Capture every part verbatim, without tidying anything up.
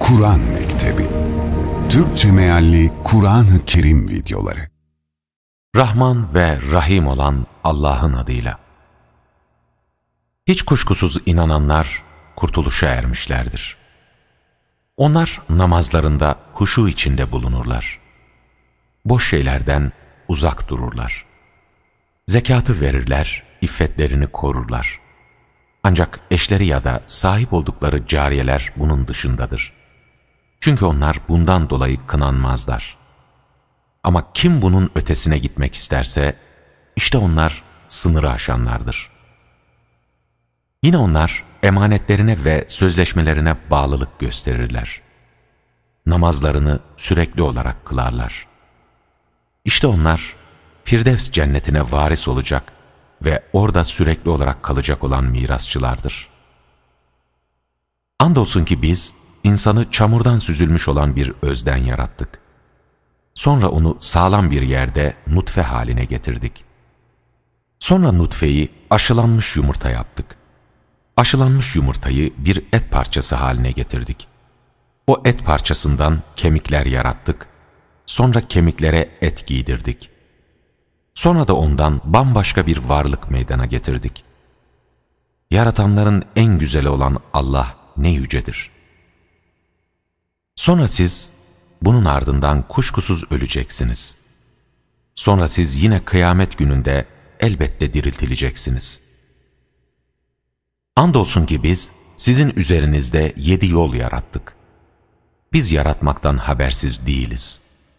Kur'an Mektebi Türkçe mealli Kur'an-ı Kerim videoları. Rahman ve Rahim olan Allah'ın adıyla. Hiç kuşkusuz inananlar kurtuluşa ermişlerdir. Onlar namazlarında huşu içinde bulunurlar. Boş şeylerden uzak dururlar. Zekatı verirler, iffetlerini korurlar. Ancak eşleri ya da sahip oldukları cariyeler bunun dışındadır. Çünkü onlar bundan dolayı kınanmazlar. Ama kim bunun ötesine gitmek isterse, işte onlar sınırı aşanlardır. Yine onlar emanetlerine ve sözleşmelerine bağlılık gösterirler. Namazlarını sürekli olarak kılarlar. İşte onlar Firdevs cennetine varis olacak ve orada sürekli olarak kalacak olan mirasçılardır. Andolsun ki biz insanı çamurdan süzülmüş olan bir özden yarattık. Sonra onu sağlam bir yerde nutfe haline getirdik. Sonra nutfeyi aşılanmış yumurta yaptık. Aşılanmış yumurtayı bir et parçası haline getirdik. O et parçasından kemikler yarattık. Sonra kemiklere et giydirdik. Sonra da ondan bambaşka bir varlık meydana getirdik. Yaratanların en güzeli olan Allah ne yücedir. Sonra siz bunun ardından kuşkusuz öleceksiniz. Sonra siz yine kıyamet gününde elbette diriltileceksiniz. Andolsun ki biz sizin üzerinizde yedi yol yarattık. Biz yaratmaktan habersiz değiliz.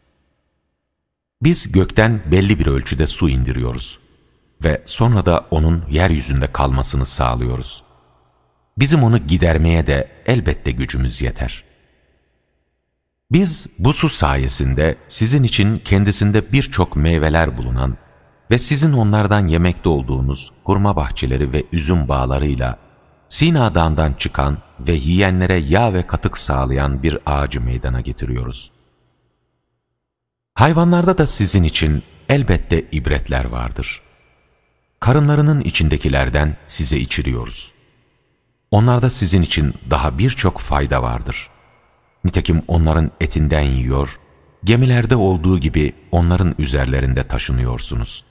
Biz gökten belli bir ölçüde su indiriyoruz ve sonra da onun yeryüzünde kalmasını sağlıyoruz. Bizim onu gidermeye de elbette gücümüz yeter. Biz bu su sayesinde sizin için kendisinde birçok meyveler bulunan ve sizin onlardan yemekte olduğunuz hurma bahçeleri ve üzüm bağlarıyla Sina Dağı'ndan çıkan ve yiyenlere yağ ve katık sağlayan bir ağacı meydana getiriyoruz. Hayvanlarda da sizin için elbette ibretler vardır. Karınlarının içindekilerden size içiriyoruz. Onlarda sizin için daha birçok fayda vardır. Nitekim onların etinden yiyor, gemilerde olduğu gibi onların üzerlerinde taşınıyorsunuz.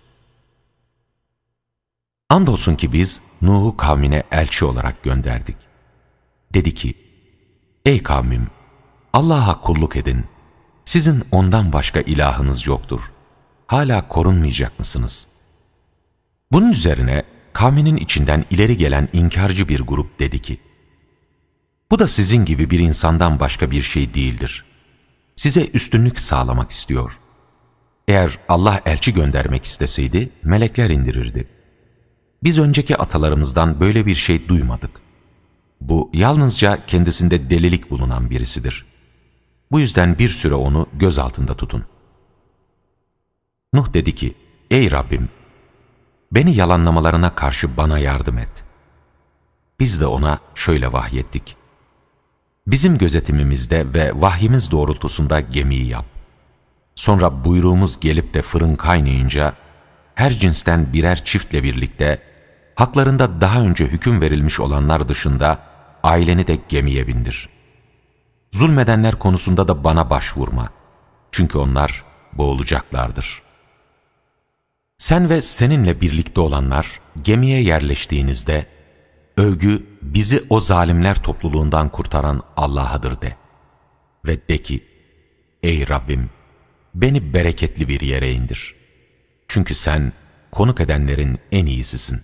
Andolsun ki biz Nuh'u kavmine elçi olarak gönderdik. Dedi ki, ey kavmim, Allah'a kulluk edin. Sizin ondan başka ilahınız yoktur. Hala korunmayacak mısınız? Bunun üzerine kavminin içinden ileri gelen inkarcı bir grup dedi ki, bu da sizin gibi bir insandan başka bir şey değildir. Size üstünlük sağlamak istiyor. Eğer Allah elçi göndermek isteseydi, melekler indirirdi. Biz önceki atalarımızdan böyle bir şey duymadık. Bu yalnızca kendisinde delilik bulunan birisidir. Bu yüzden bir süre onu göz altında tutun. Nuh dedi ki, ey Rabbim, beni yalanlamalarına karşı bana yardım et. Biz de ona şöyle vahyettik. Bizim gözetimimizde ve vahyimiz doğrultusunda gemiyi yap. Sonra buyruğumuz gelip de fırın kaynayınca, her cinsten birer çiftle birlikte, haklarında daha önce hüküm verilmiş olanlar dışında, aileni de gemiye bindir. Zulmedenler konusunda da bana başvurma. Çünkü onlar boğulacaklardır. Sen ve seninle birlikte olanlar gemiye yerleştiğinizde, övgü bizi o zalimler topluluğundan kurtaran Allah'adır de. Ve de ki, ey Rabbim, beni bereketli bir yere indir. Çünkü sen konuk edenlerin en iyisisin.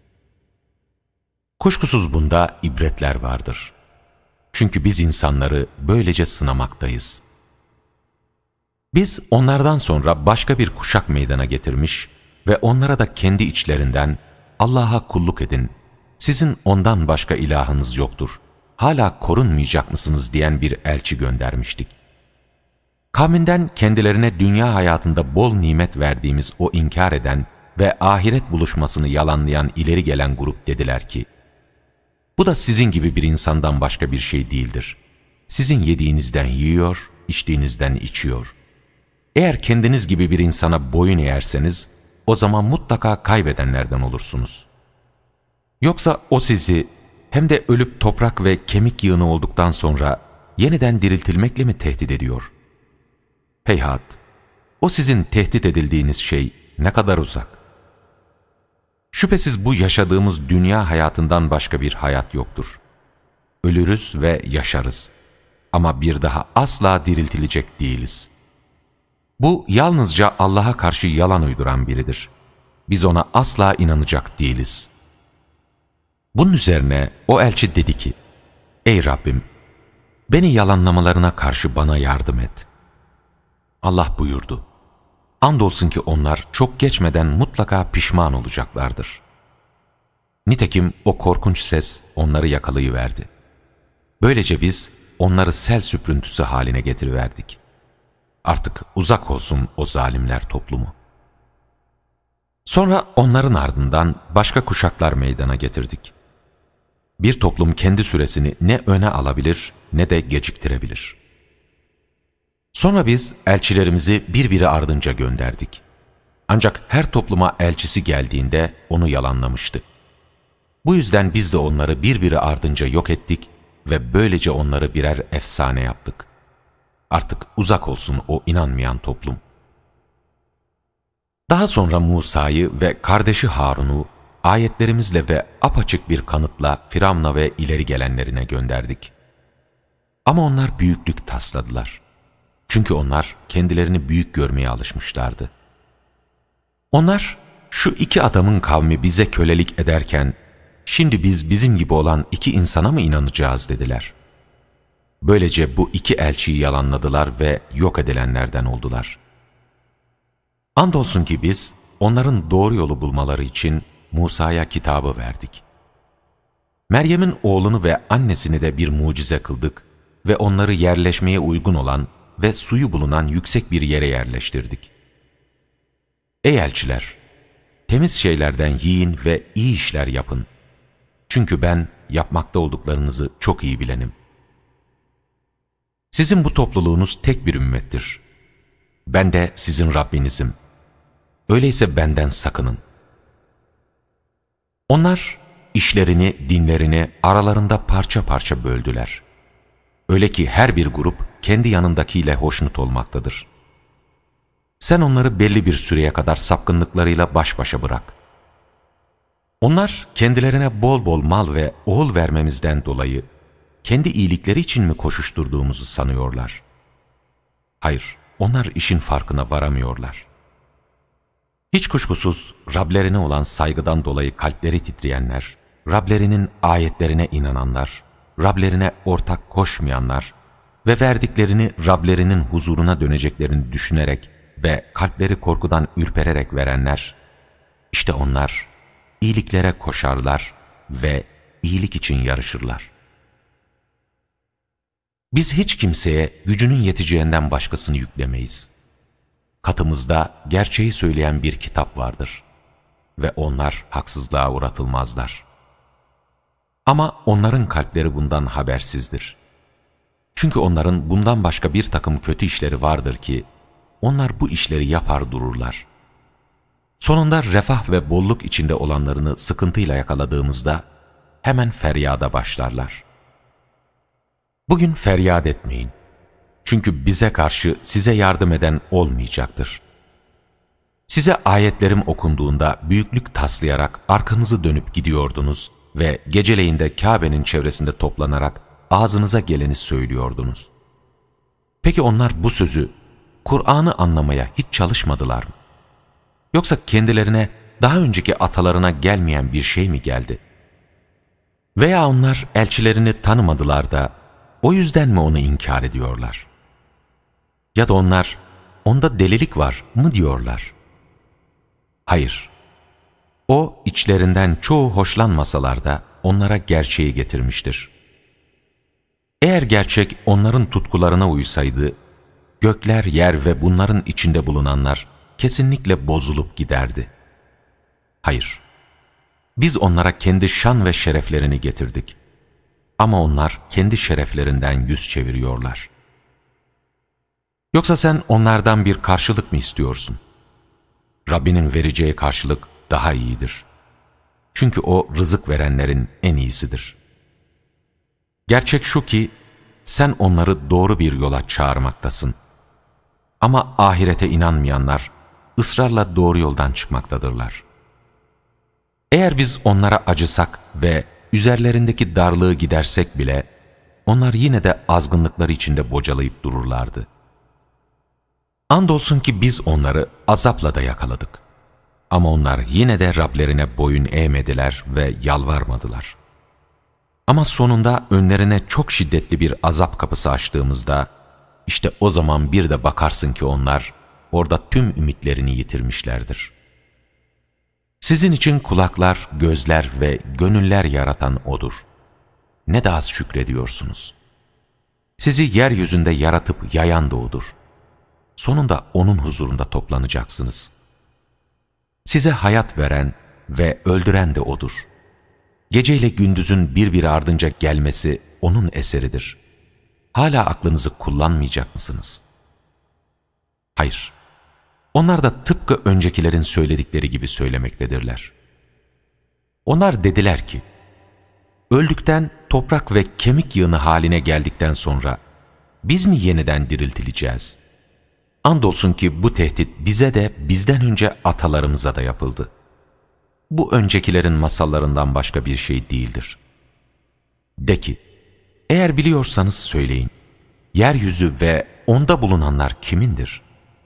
Kuşkusuz bunda ibretler vardır. Çünkü biz insanları böylece sınamaktayız. Biz onlardan sonra başka bir kuşak meydana getirmiş ve onlara da kendi içlerinden Allah'a kulluk edin, sizin ondan başka ilahınız yoktur, hala korunmayacak mısınız diyen bir elçi göndermiştik. Kavminden kendilerine dünya hayatında bol nimet verdiğimiz o inkar eden ve ahiret buluşmasını yalanlayan ileri gelen grup dediler ki, bu da sizin gibi bir insandan başka bir şey değildir. Sizin yediğinizden yiyor, içtiğinizden içiyor. Eğer kendiniz gibi bir insana boyun eğerseniz, o zaman mutlaka kaybedenlerden olursunuz. Yoksa o sizi hem de ölüp toprak ve kemik yığını olduktan sonra yeniden diriltilmekle mi tehdit ediyor? Heyhat! O sizin tehdit edildiğiniz şey ne kadar uzak. Şüphesiz bu yaşadığımız dünya hayatından başka bir hayat yoktur. Ölürüz ve yaşarız. Ama bir daha asla diriltilecek değiliz. Bu yalnızca Allah'a karşı yalan uyduran biridir. Biz ona asla inanacak değiliz. Bunun üzerine o elçi dedi ki, Ey Rabbim! Beni yalanlamalarına karşı bana yardım et. Allah buyurdu, andolsun ki onlar çok geçmeden mutlaka pişman olacaklardır. Nitekim o korkunç ses onları yakalayıverdi. Böylece biz onları sel süprüntüsü haline getiriverdik. Artık uzak olsun o zalimler toplumu. Sonra onların ardından başka kuşaklar meydana getirdik. Bir toplum kendi süresini ne öne alabilir ne de geciktirebilir. Sonra biz elçilerimizi birbiri ardınca gönderdik. Ancak her topluma elçisi geldiğinde onu yalanlamıştı. Bu yüzden biz de onları birbiri ardınca yok ettik ve böylece onları birer efsane yaptık. Artık uzak olsun o inanmayan toplum. Daha sonra Musa'yı ve kardeşi Harun'u ayetlerimizle ve apaçık bir kanıtla Firavun'a ve ileri gelenlerine gönderdik. Ama onlar büyüklük tasladılar. Çünkü onlar kendilerini büyük görmeye alışmışlardı. Onlar, şu iki adamın kavmi bize kölelik ederken, şimdi biz bizim gibi olan iki insana mı inanacağız dediler. Böylece bu iki elçiyi yalanladılar ve yok edilenlerden oldular. Andolsun ki biz onların doğru yolu bulmaları için Musa'ya kitabı verdik. Meryem'in oğlunu ve annesini de bir mucize kıldık ve onları yerleşmeye uygun olan ve suyu bulunan yüksek bir yere yerleştirdik. Ey elçiler! Temiz şeylerden yiyin ve iyi işler yapın. Çünkü ben yapmakta olduklarınızı çok iyi bilenim. Sizin bu topluluğunuz tek bir ümmettir. Ben de sizin Rabbinizim. Öyleyse benden sakının. Onlar işlerini, dinlerini aralarında parça parça böldüler. Öyle ki her bir grup kendi yanındakiyle hoşnut olmaktadır. Sen onları belli bir süreye kadar sapkınlıklarıyla baş başa bırak. Onlar kendilerine bol bol mal ve oğul vermemizden dolayı kendi iyilikleri için mi koşuşturduğumuzu sanıyorlar? Hayır, onlar işin farkına varamıyorlar. Hiç kuşkusuz Rablerine olan saygıdan dolayı kalpleri titreyenler, Rablerinin ayetlerine inananlar, Rablerine ortak koşmayanlar ve verdiklerini Rablerinin huzuruna döneceklerini düşünerek ve kalpleri korkudan ürpererek verenler, işte onlar iyiliklere koşarlar ve iyilik için yarışırlar. Biz hiç kimseye gücünün yeteceğinden başkasını yüklemeyiz. Katımızda gerçeği söyleyen bir kitap vardır ve onlar haksızlığa uğratılmazlar. Ama onların kalpleri bundan habersizdir. Çünkü onların bundan başka bir takım kötü işleri vardır ki, onlar bu işleri yapar dururlar. Sonunda refah ve bolluk içinde olanlarını sıkıntıyla yakaladığımızda hemen feryada başlarlar. Bugün feryat etmeyin. Çünkü bize karşı size yardım eden olmayacaktır. Size ayetlerim okunduğunda büyüklük taslayarak arkanızı dönüp gidiyordunuz ve geceleyin de Kabe'nin çevresinde toplanarak ağzınıza geleni söylüyordunuz. Peki onlar bu sözü, Kur'an'ı anlamaya hiç çalışmadılar mı? Yoksa kendilerine daha önceki atalarına gelmeyen bir şey mi geldi? Veya onlar elçilerini tanımadılar da o yüzden mi onu inkar ediyorlar? Ya da onlar onda delilik var mı diyorlar? Hayır. O içlerinden çoğu hoşlanmasalar da onlara gerçeği getirmiştir. Eğer gerçek onların tutkularına uysaydı, gökler, yer ve bunların içinde bulunanlar kesinlikle bozulup giderdi. Hayır. Biz onlara kendi şan ve şereflerini getirdik. Ama onlar kendi şereflerinden yüz çeviriyorlar. Yoksa sen onlardan bir karşılık mı istiyorsun? Rabbinin vereceği karşılık daha iyidir. Çünkü o rızık verenlerin en iyisidir. Gerçek şu ki, sen onları doğru bir yola çağırmaktasın. Ama ahirete inanmayanlar ısrarla doğru yoldan çıkmaktadırlar. Eğer biz onlara acısak ve üzerlerindeki darlığı gidersek bile, onlar yine de azgınlıkları içinde bocalayıp dururlardı. Andolsun ki biz onları azapla da yakaladık. Ama onlar yine de Rablerine boyun eğmediler ve yalvarmadılar. Ama sonunda önlerine çok şiddetli bir azap kapısı açtığımızda, işte o zaman bir de bakarsın ki onlar orada tüm ümitlerini yitirmişlerdir. Sizin için kulaklar, gözler ve gönüller yaratan O'dur. Ne de az şükrediyorsunuz. Sizi yeryüzünde yaratıp yayan da O'dur. Sonunda O'nun huzurunda toplanacaksınız. Size hayat veren ve öldüren de O'dur. Geceyle gündüzün birbiri ardınca gelmesi O'nun eseridir. Hala aklınızı kullanmayacak mısınız? Hayır. Onlar da tıpkı öncekilerin söyledikleri gibi söylemektedirler. Onlar dediler ki, öldükten toprak ve kemik yığını haline geldikten sonra biz mi yeniden diriltileceğiz? Andolsun ki bu tehdit bize de bizden önce atalarımıza da yapıldı. Bu öncekilerin masallarından başka bir şey değildir. De ki, eğer biliyorsanız söyleyin, yeryüzü ve onda bulunanlar kimindir?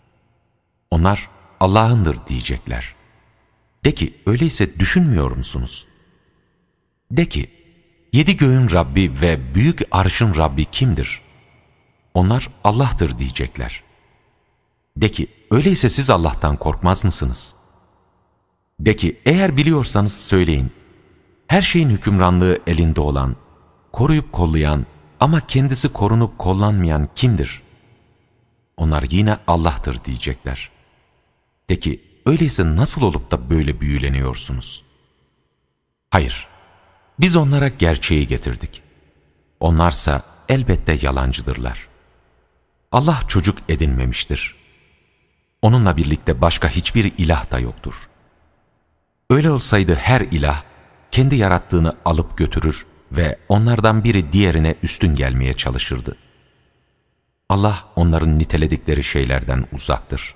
Onlar Allah'ındır diyecekler. De ki, öyleyse düşünmüyor musunuz? De ki, yedi göğün Rabbi ve büyük arşın Rabbi kimdir? Onlar Allah'tır diyecekler. De ki, öyleyse siz Allah'tan korkmaz mısınız? De ki, eğer biliyorsanız söyleyin, her şeyin hükümranlığı elinde olan, koruyup kollayan ama kendisi korunup kollanmayan kimdir? Onlar yine Allah'tır diyecekler. De ki, öyleyse nasıl olup da böyle büyüleniyorsunuz? Hayır, biz onlara gerçeği getirdik. Onlarsa elbette yalancıdırlar. Allah çocuk edinmemiştir. Onunla birlikte başka hiçbir ilah da yoktur. Öyle olsaydı her ilah kendi yarattığını alıp götürür ve onlardan biri diğerine üstün gelmeye çalışırdı. Allah onların niteledikleri şeylerden uzaktır.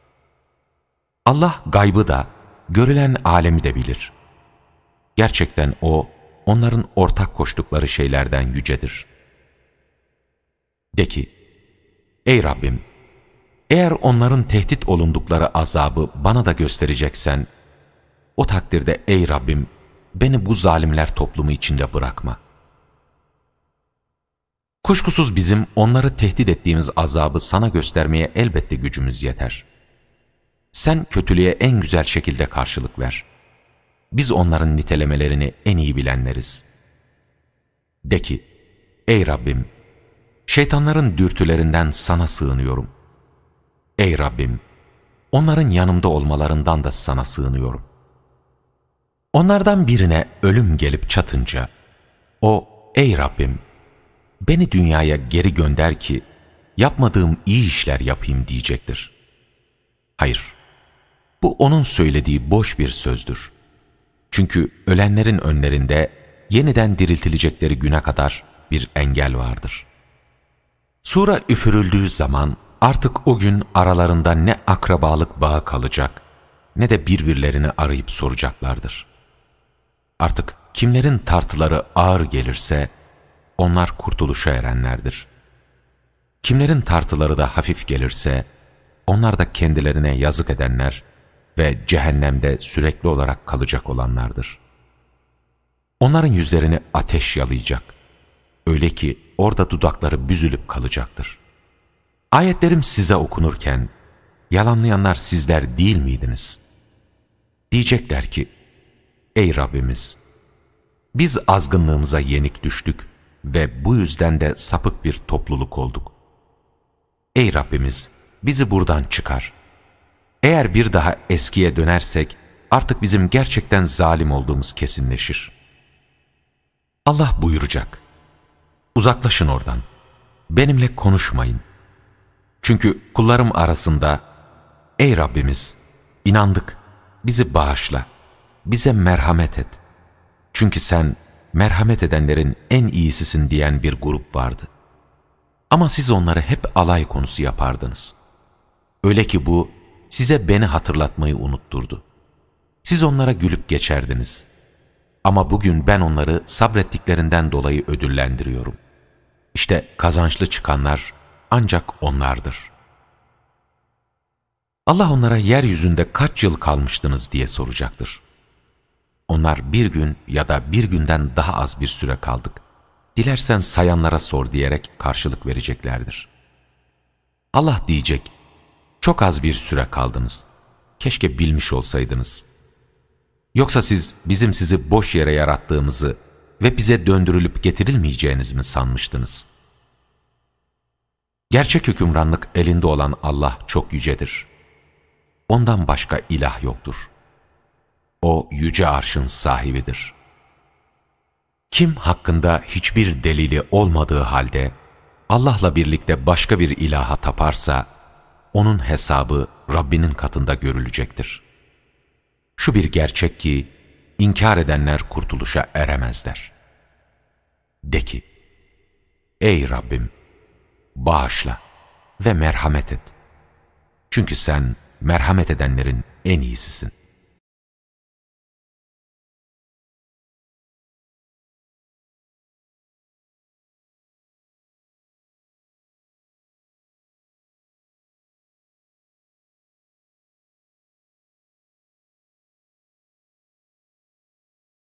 Allah gaybı da, görülen alemi de bilir. Gerçekten O, onların ortak koştukları şeylerden yücedir. De ki, ey Rabbim, eğer onların tehdit olundukları azabı bana da göstereceksen, o takdirde ey Rabbim, beni bu zalimler toplumu içinde bırakma. Kuşkusuz bizim onları tehdit ettiğimiz azabı sana göstermeye elbette gücümüz yeter. Sen kötülüğe en güzel şekilde karşılık ver. Biz onların nitelemelerini en iyi bilenleriz. De ki, ey Rabbim, şeytanların dürtülerinden sana sığınıyorum. Ey Rabbim, onların yanımda olmalarından da sana sığınıyorum. Onlardan birine ölüm gelip çatınca, o, ey Rabbim, beni dünyaya geri gönder ki, yapmadığım iyi işler yapayım diyecektir. Hayır, bu onun söylediği boş bir sözdür. Çünkü ölenlerin önlerinde yeniden diriltilecekleri güne kadar bir engel vardır. Sura üfürüldüğü zaman artık o gün aralarında ne akrabalık bağı kalacak, ne de birbirlerini arayıp soracaklardır. Artık kimlerin tartıları ağır gelirse, onlar kurtuluşa erenlerdir. Kimlerin tartıları da hafif gelirse, onlar da kendilerine yazık edenler ve cehennemde sürekli olarak kalacak olanlardır. Onların yüzlerini ateş yalayacak. Öyle ki orada dudakları büzülüp kalacaktır. Ayetlerim size okunurken, yalanlayanlar sizler değil miydiniz? Diyecekler ki, ey Rabbimiz, biz azgınlığımıza yenik düştük ve bu yüzden de sapık bir topluluk olduk. Ey Rabbimiz, bizi buradan çıkar. Eğer bir daha eskiye dönersek, artık bizim gerçekten zalim olduğumuz kesinleşir. Allah buyuracak, uzaklaşın oradan, benimle konuşmayın. Çünkü kullarım arasında, ey Rabbimiz, inandık, bizi bağışla, bize merhamet et. Çünkü sen merhamet edenlerin en iyisisin diyen bir grup vardı. Ama siz onları hep alay konusu yapardınız. Öyle ki bu size beni hatırlatmayı unutturdu. Siz onlara gülüp geçerdiniz. Ama bugün ben onları sabrettiklerinden dolayı ödüllendiriyorum. İşte kazançlı çıkanlar ancak onlardır. Allah onlara yeryüzünde kaç yıl kalmıştınız diye soracaktır. Onlar bir gün ya da bir günden daha az bir süre kaldık. Dilersen sayanlara sor diyerek karşılık vereceklerdir. Allah diyecek, çok az bir süre kaldınız. Keşke bilmiş olsaydınız. Yoksa siz bizim sizi boş yere yarattığımızı ve bize döndürülüp getirilmeyeceğiniz mi sanmıştınız? Gerçek hükümranlık elinde olan Allah çok yücedir. Ondan başka ilah yoktur. O yüce arşın sahibidir. Kim hakkında hiçbir delili olmadığı halde Allah'la birlikte başka bir ilaha taparsa, onun hesabı Rabbinin katında görülecektir. Şu bir gerçek ki, inkar edenler kurtuluşa eremezler. De ki, ey Rabbim, bağışla ve merhamet et. Çünkü sen merhamet edenlerin en iyisisin.